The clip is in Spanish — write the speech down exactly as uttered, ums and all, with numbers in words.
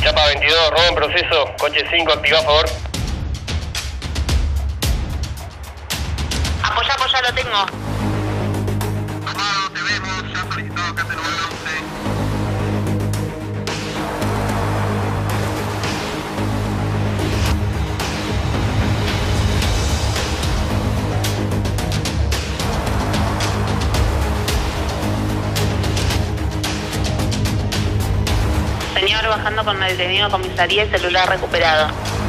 etapa veintidós, robo en proceso, coche cinco, activa a favor. Apoya, apoya, lo tengo. Armado, te vemos, ya solicitado acá te lo once. Señor, bajando con el detenido a comisaría y celular recuperado.